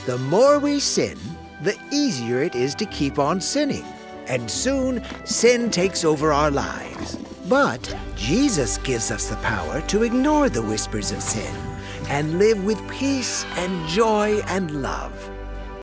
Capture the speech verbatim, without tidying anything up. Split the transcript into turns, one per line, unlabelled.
The more we sin, the easier it is to keep on sinning. And soon, sin takes over our lives. But Jesus gives us the power to ignore the whispers of sin and live with peace and joy and love.